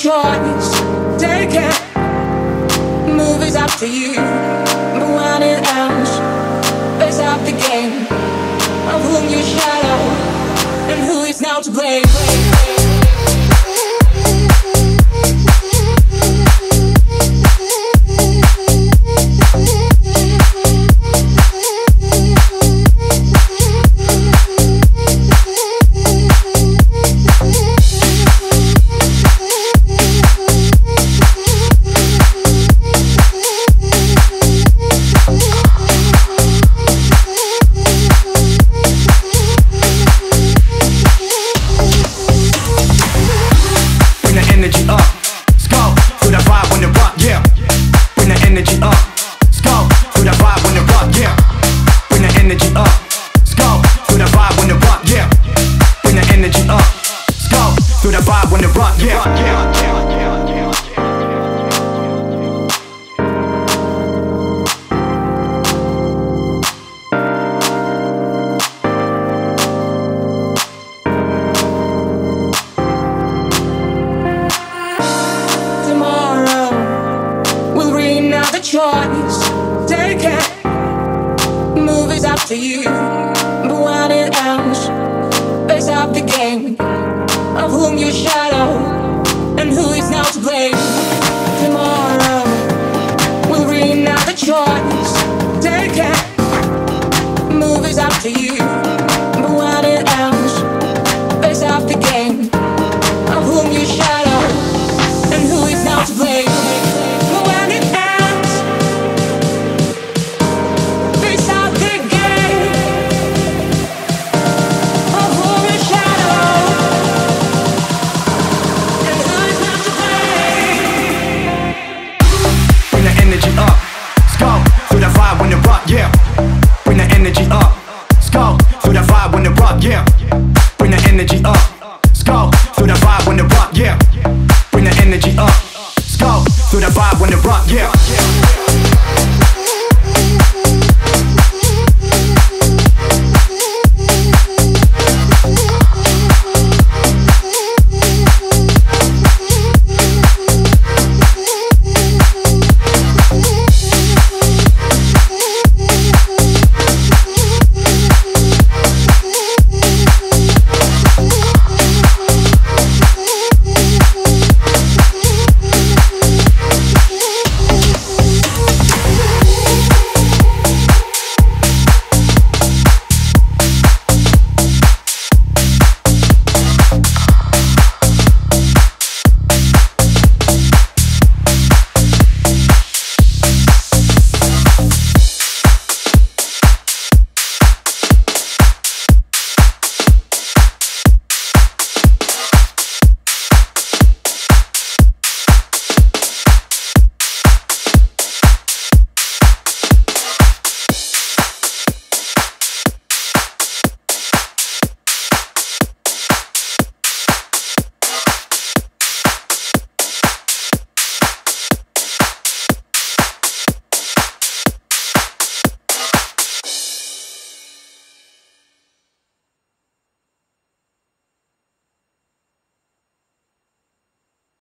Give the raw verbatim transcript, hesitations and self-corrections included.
choice. Take it. Move is up to you. But when it ends, it's up the game of whom you shadow and who is now to blame. Choice, take it. Move is up to you. But when it ends, face up the game of whom you shadow and who is now to blame. Tomorrow we'll read out the choice. Take it. Move is up to you. But when it ends, face up the game of whom you shadow and who is now to blame. But when it ends, yeah. Bring the energy up.